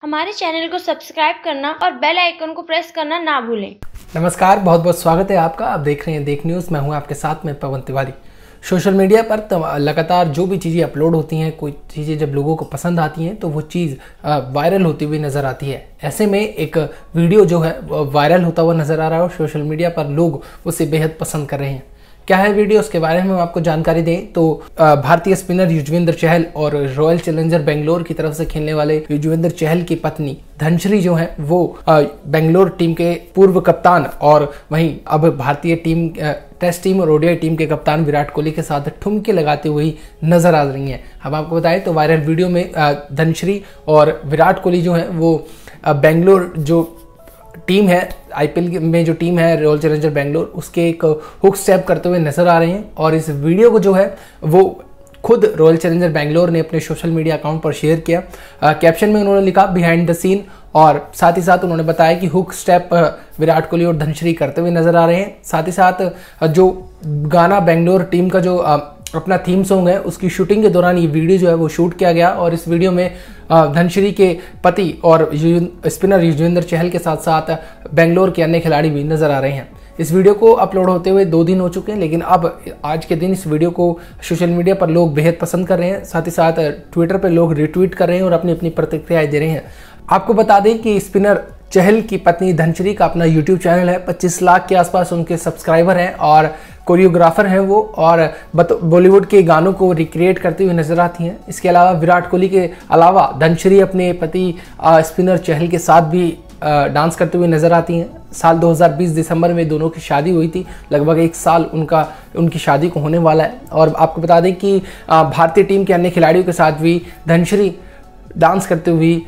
हमारे चैनल को सब्सक्राइब करना और बेल आइकन को प्रेस करना ना भूलें। नमस्कार, बहुत बहुत स्वागत है आपका। आप देख रहे हैं देख न्यूज़। मैं हूं आपके साथ में पवन तिवारी। सोशल मीडिया पर लगातार जो भी चीज़ें अपलोड होती हैं, कोई चीज़ें जब लोगों को पसंद आती हैं तो वो चीज़ वायरल होती हुई नज़र आती है। ऐसे में एक वीडियो जो है वायरल होता हुआ नज़र आ रहा है और सोशल मीडिया पर लोग उसे बेहद पसंद कर रहे हैं। क्या है वीडियो, उसके बारे में हम आपको जानकारी दें तो भारतीय स्पिनर युजवेंद्र चहल और रॉयल चैलेंजर बेंगलोर की तरफ से खेलने वाले युजवेंद्र चहल की पत्नी धनश्री जो है वो बेंगलोर टीम के पूर्व कप्तान और वहीं अब भारतीय टीम टेस्ट टीम और ओडीआई टीम के कप्तान विराट कोहली के साथ ठुमके लगाते हुए नजर आ रही हैं। हम आपको बताएं तो वायरल वीडियो में धनश्री और विराट कोहली जो है वो बेंगलोर जो टीम है, आईपीएल में जो टीम है रॉयल चैलेंजर बेंगलोर, उसके एक हुक स्टेप करते हुए नजर आ रहे हैं। और इस वीडियो को जो है वो खुद रॉयल चैलेंजर बेंगलोर ने अपने सोशल मीडिया अकाउंट पर शेयर किया। कैप्शन में उन्होंने लिखा बिहाइंड द सीन, और साथ ही साथ उन्होंने बताया कि हुक स्टेप विराट कोहली और धनश्री करते हुए नजर आ रहे हैं। साथ ही साथ जो गाना बेंगलोर टीम का जो अपना थीम सॉन्ग है उसकी शूटिंग के दौरान ये वीडियो जो है वो शूट किया गया। और इस वीडियो में धनश्री के पति और स्पिनर युजवेंद्र चहल के साथ साथ बेंगलोर के अन्य खिलाड़ी भी नजर आ रहे हैं। इस वीडियो को अपलोड होते हुए 2 दिन हो चुके हैं, लेकिन अब आज के दिन इस वीडियो को सोशल मीडिया पर लोग बेहद पसंद कर रहे हैं। साथ ही साथ ट्विटर पर लोग रिट्वीट कर रहे हैं और अपनी अपनी प्रतिक्रियाएं दे रहे हैं। आपको बता दें कि स्पिनर चहल की पत्नी धनश्री का अपना यूट्यूब चैनल है, 25 लाख के आसपास उनके सब्सक्राइबर हैं और कोरियोग्राफर हैं वो, और बॉलीवुड के गानों को रिक्रिएट करते हुए नजर आती हैं। इसके अलावा विराट कोहली के अलावा धनश्री अपने पति स्पिनर चहल के साथ भी डांस करते हुए नजर आती हैं। साल 2020 दिसंबर में दोनों की शादी हुई थी, लगभग 1 साल उनकी शादी को होने वाला है। और आपको बता दें कि भारतीय टीम के अन्य खिलाड़ियों के साथ भी धनश्री डांस करते हुए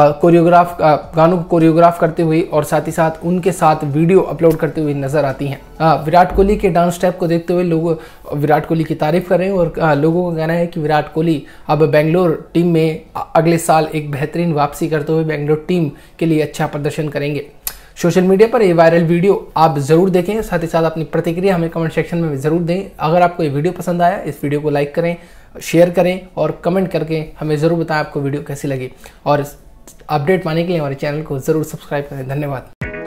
गानों को कोरियोग्राफ करते हुए और साथ ही साथ उनके साथ वीडियो अपलोड करते हुए नजर आती हैं। विराट कोहली के डांस स्टेप को देखते हुए लोग विराट कोहली की तारीफ कर रहे हैं और लोगों का कहना है कि विराट कोहली अब बेंगलोर टीम में अगले साल एक बेहतरीन वापसी करते हुए बेंगलोर टीम के लिए अच्छा प्रदर्शन करेंगे। सोशल मीडिया पर ये वायरल वीडियो आप जरूर देखें, साथ ही साथ अपनी प्रतिक्रिया हमें कमेंट सेक्शन में जरूर दें। अगर आपको ये वीडियो पसंद आया, इस वीडियो को लाइक करें, शेयर करें और कमेंट करके हमें ज़रूर बताएं आपको वीडियो कैसी लगी। और अपडेट पाने के लिए हमारे चैनल को ज़रूर सब्सक्राइब करें। धन्यवाद।